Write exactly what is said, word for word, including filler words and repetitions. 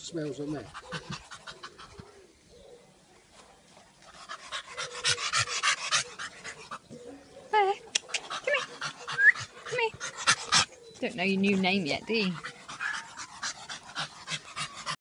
smells on there. Come here. Come here. Don't know your new name yet, do you?